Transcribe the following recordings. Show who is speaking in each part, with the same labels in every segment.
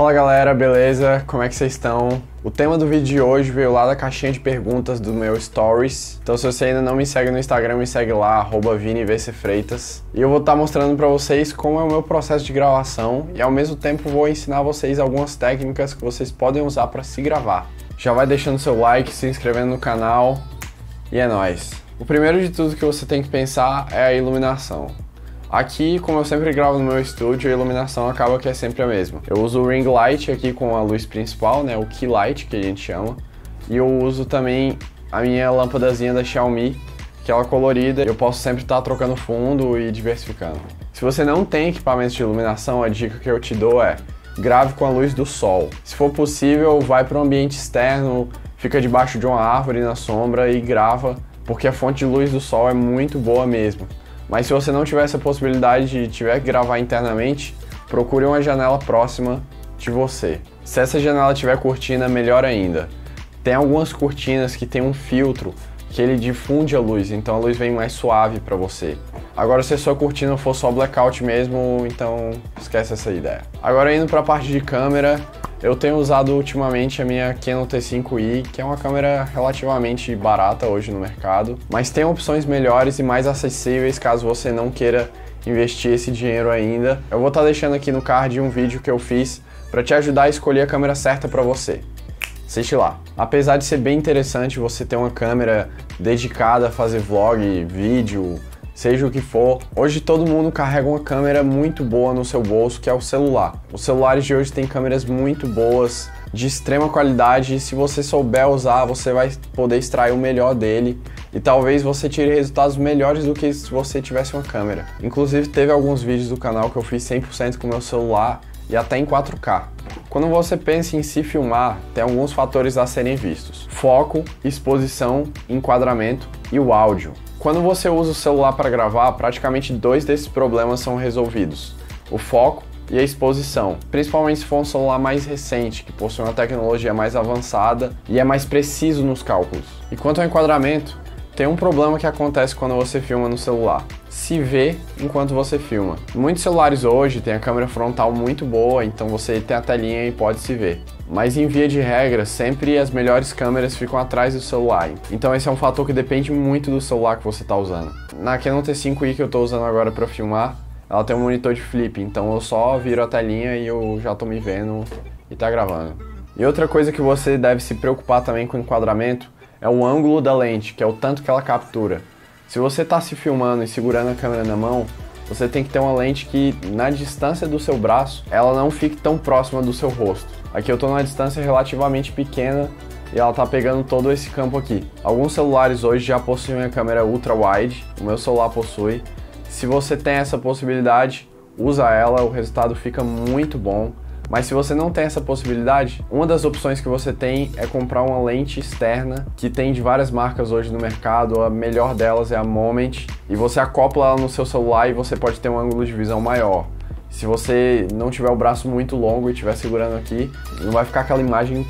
Speaker 1: Fala galera, beleza? Como é que vocês estão? O tema do vídeo de hoje veio lá da caixinha de perguntas do meu Stories. Então se você ainda não me segue no Instagram, me segue lá, @ViniVCFreitas. E eu vou estar mostrando pra vocês como é o meu processo de gravação e ao mesmo tempo vou ensinar vocês algumas técnicas que vocês podem usar para se gravar. Já vai deixando seu like, se inscrevendo no canal e é nóis! O primeiro de tudo que você tem que pensar é a iluminação. Aqui, como eu sempre gravo no meu estúdio, a iluminação acaba que é sempre a mesma. Eu uso o ring light aqui com a luz principal, né, o key light que a gente chama. E eu uso também a minha lâmpadazinha da Xiaomi, que ela é colorida. Eu posso sempre estar trocando fundo e diversificando. Se você não tem equipamento de iluminação, a dica que eu te dou é: grave com a luz do sol. Se for possível, vai para um ambiente externo, fica debaixo de uma árvore na sombra e grava, porque a fonte de luz do sol é muito boa mesmo. Mas se você não tiver essa possibilidade e tiver que gravar internamente, procure uma janela próxima de você. Se essa janela tiver cortina, melhor ainda. Tem algumas cortinas que tem um filtro que ele difunde a luz, então a luz vem mais suave para você. Agora, se a sua cortina for só blackout mesmo, então esquece essa ideia. Agora, indo para a parte de câmera, eu tenho usado ultimamente a minha Canon T5i, que é uma câmera relativamente barata hoje no mercado, mas tem opções melhores e mais acessíveis caso você não queira investir esse dinheiro ainda. Eu vou estar deixando aqui no card um vídeo que eu fiz para te ajudar a escolher a câmera certa para você. Assiste lá. Apesar de ser bem interessante você ter uma câmera dedicada a fazer vlog, vídeo, seja o que for, hoje todo mundo carrega uma câmera muito boa no seu bolso, que é o celular. Os celulares de hoje têm câmeras muito boas, de extrema qualidade, e se você souber usar, você vai poder extrair o melhor dele e talvez você tire resultados melhores do que se você tivesse uma câmera. Inclusive teve alguns vídeos do canal que eu fiz 100% com o meu celular e até em 4K. Quando você pensa em se filmar, tem alguns fatores a serem vistos: foco, exposição, enquadramento e o áudio. Quando você usa o celular para gravar, praticamente dois desses problemas são resolvidos: o foco e a exposição, principalmente se for um celular mais recente, que possui uma tecnologia mais avançada e é mais preciso nos cálculos. E quanto ao enquadramento, tem um problema que acontece quando você filma no celular: se vê enquanto você filma. Muitos celulares hoje têm a câmera frontal muito boa, então você tem a telinha e pode se ver. Mas em via de regra, sempre as melhores câmeras ficam atrás do celular. Então esse é um fator que depende muito do celular que você está usando. Na Canon T5i que eu estou usando agora para filmar, ela tem um monitor de flip, então eu só viro a telinha e eu já estou me vendo e tá gravando. E outra coisa que você deve se preocupar também com o enquadramento é o ângulo da lente, que é o tanto que ela captura. Se você está se filmando e segurando a câmera na mão, você tem que ter uma lente que, na distância do seu braço, ela não fique tão próxima do seu rosto. Aqui eu estou numa distância relativamente pequena e ela está pegando todo esse campo aqui. Alguns celulares hoje já possuem a câmera ultra wide, o meu celular possui. Se você tem essa possibilidade, usa ela, o resultado fica muito bom. Mas se você não tem essa possibilidade, uma das opções que você tem é comprar uma lente externa, que tem de várias marcas hoje no mercado. A melhor delas é a Moment, e você acopla ela no seu celular e você pode ter um ângulo de visão maior. Se você não tiver o braço muito longo e estiver segurando aqui, não vai ficar aquela imagem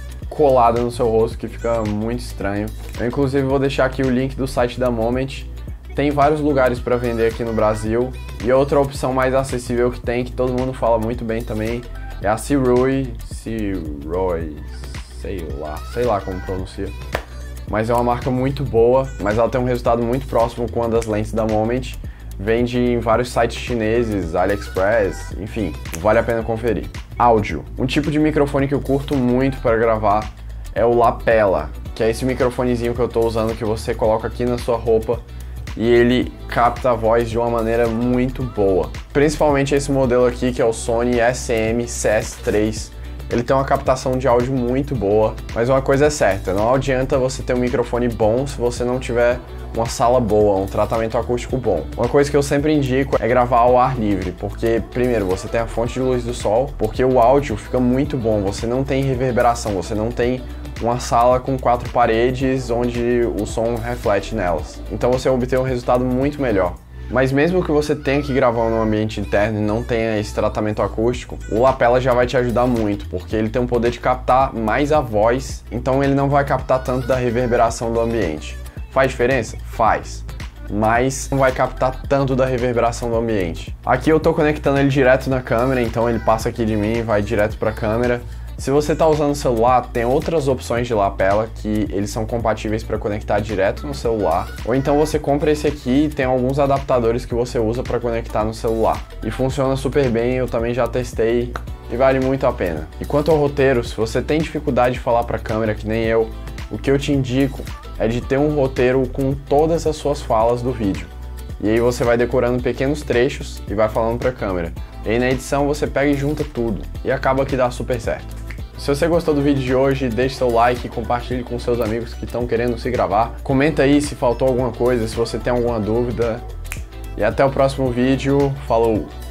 Speaker 1: colada no seu rosto que fica muito estranho. Eu inclusive vou deixar aqui o link do site da Moment. Tem vários lugares para vender aqui no Brasil. E outra opção mais acessível que tem, que todo mundo fala muito bem também, é a Sirui, sei lá como pronuncia. Mas é uma marca muito boa, mas ela tem um resultado muito próximo com uma das lentes da Moment. Vende em vários sites chineses, AliExpress, enfim, vale a pena conferir. Áudio. Um tipo de microfone que eu curto muito para gravar é o lapela, que é esse microfonezinho que eu estou usando, que você coloca aqui na sua roupa e ele capta a voz de uma maneira muito boa. Principalmente esse modelo aqui, que é o Sony SM-CS3. Ele tem uma captação de áudio muito boa, mas uma coisa é certa: não adianta você ter um microfone bom se você não tiver uma sala boa, um tratamento acústico bom. Uma coisa que eu sempre indico é gravar ao ar livre, porque primeiro você tem a fonte de luz do sol, porque o áudio fica muito bom, você não tem reverberação, você não tem uma sala com 4 paredes onde o som reflete nelas. Então você obtém um resultado muito melhor. Mas mesmo que você tenha que gravar num ambiente interno e não tenha esse tratamento acústico, o lapela já vai te ajudar muito, porque ele tem o poder de captar mais a voz, então ele não vai captar tanto da reverberação do ambiente. Faz diferença? Faz. mas não vai captar tanto da reverberação do ambiente. Aqui eu tô conectando ele direto na câmera, então ele passa aqui de mim e vai direto para a câmera. Se você está usando o celular, tem outras opções de lapela que eles são compatíveis para conectar direto no celular. Ou então você compra esse aqui e tem alguns adaptadores que você usa para conectar no celular. E funciona super bem, eu também já testei e vale muito a pena. E quanto ao roteiro, se você tem dificuldade de falar para a câmera que nem eu, o que eu te indico é de ter um roteiro com todas as suas falas do vídeo. E aí você vai decorando pequenos trechos e vai falando para a câmera. E aí na edição você pega e junta tudo e acaba que dá super certo. Se você gostou do vídeo de hoje, deixe seu like e compartilhe com seus amigos que estão querendo se gravar. Comenta aí se faltou alguma coisa, se você tem alguma dúvida. E até o próximo vídeo. Falou!